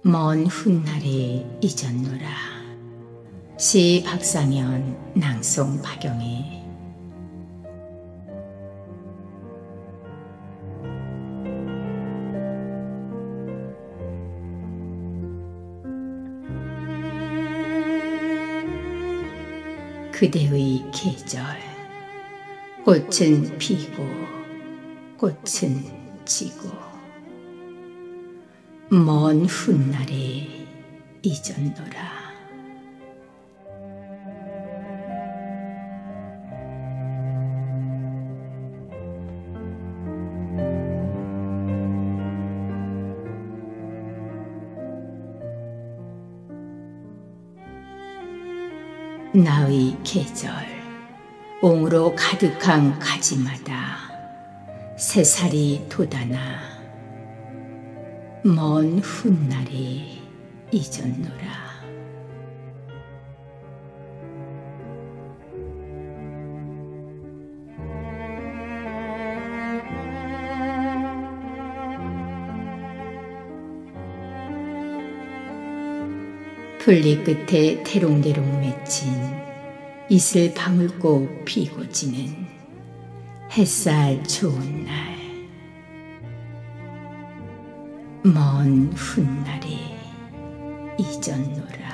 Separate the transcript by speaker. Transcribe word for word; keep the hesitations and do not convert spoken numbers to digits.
Speaker 1: 먼 훗날이 잊었노라. 시 박상현, 낭송 박영희. 그대의 계절. 꽃은 피고 꽃은 지고 먼 훗날이 잊었노라. 나의 계절. 옹으로 가득한 가지마다 새살이 돋아나 먼 훗날이 잊었노라. 풀리 끝에 대롱대롱 맺힌 이슬 방울꽃 피고 지는 햇살 좋은 날, 먼 훗날이 잊었노라.